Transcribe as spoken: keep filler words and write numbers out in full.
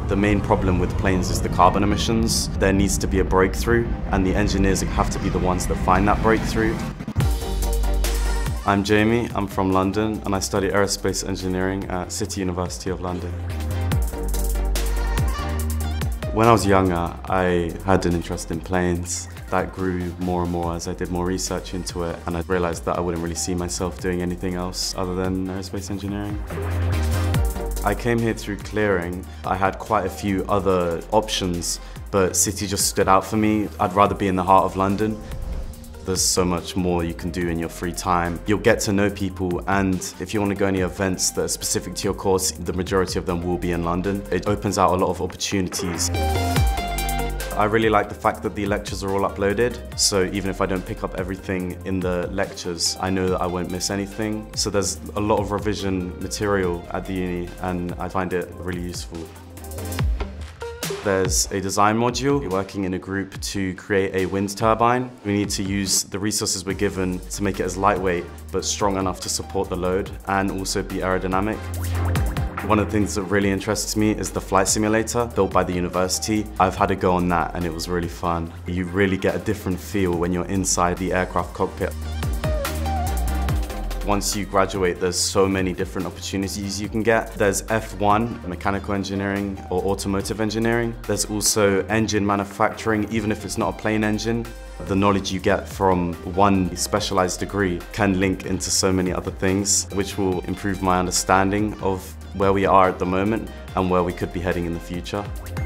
The main problem with planes is the carbon emissions. There needs to be a breakthrough, and the engineers have to be the ones that find that breakthrough. I'm Jamie, I'm from London, and I study Aerospace Engineering at City University of London. When I was younger, I had an interest in planes. That grew more and more as I did more research into it, and I realised that I wouldn't really see myself doing anything else other than aerospace engineering. I came here through clearing. I had quite a few other options, but City just stood out for me. I'd rather be in the heart of London. There's so much more you can do in your free time. You'll get to know people, and if you want to go any events that are specific to your course, the majority of them will be in London. It opens out a lot of opportunities. I really like the fact that the lectures are all uploaded, so even if I don't pick up everything in the lectures, I know that I won't miss anything. So there's a lot of revision material at the uni, and I find it really useful. There's a design module. We're working in a group to create a wind turbine. We need to use the resources we're given to make it as lightweight but strong enough to support the load and also be aerodynamic. One of the things that really interests me is the flight simulator built by the university. I've had a go on that and it was really fun. You really get a different feel when you're inside the aircraft cockpit. Once you graduate, there's so many different opportunities you can get. There's F one, mechanical engineering or automotive engineering. There's also engine manufacturing, even if it's not a plane engine. The knowledge you get from one specialized degree can link into so many other things, which will improve my understanding of where we are at the moment and where we could be heading in the future.